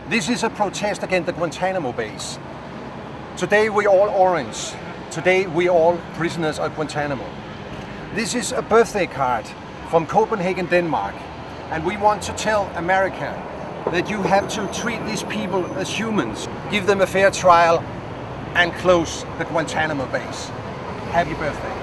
This is a protest against the Guantanamo base. Today we all orange. Today we all prisoners at Guantanamo. This is a birthday card from Copenhagen, Denmark. And we want to tell America that you have to treat these people as humans, give them a fair trial and close the Guantanamo base. Happy birthday.